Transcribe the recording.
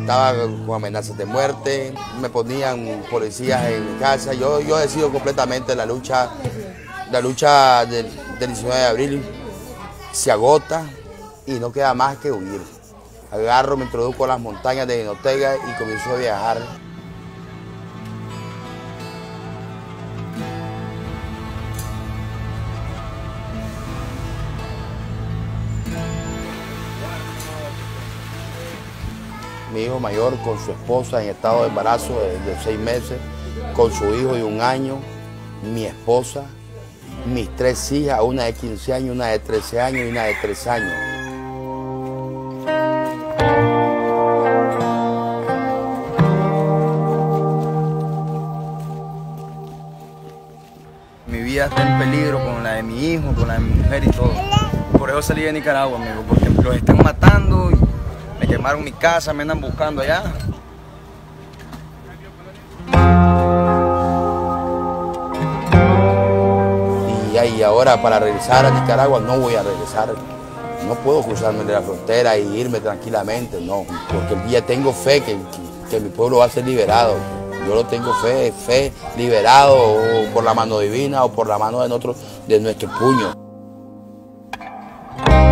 estaba con amenazas de muerte, me ponían policías en mi casa. Yo decido completamente la lucha del 19 de abril se agota y no queda más que huir. Agarro, me introduzco a las montañas de Jinotega y comienzo a viajar. Mi hijo mayor con su esposa en estado de embarazo de 6 meses, con su hijo de 1 año, mi esposa, mis 3 hijas, una de 15 años, una de 13 años y una de 3 años. Mi vida está en peligro con la de mi hijo, con la de mi mujer y todo. Por eso salí de Nicaragua, amigo, porque los están matando, y me quemaron mi casa, me andan buscando allá. Y ahora para regresar a Nicaragua no voy a regresar. No puedo cruzarme de la frontera e irme tranquilamente, no. Porque ya tengo fe que mi pueblo va a ser liberado. Yo lo tengo fe liberado o por la mano divina o por la mano de nuestro puño.